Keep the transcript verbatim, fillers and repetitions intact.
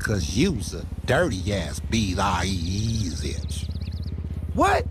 Cause you's a dirty-ass B I E E bitch. What?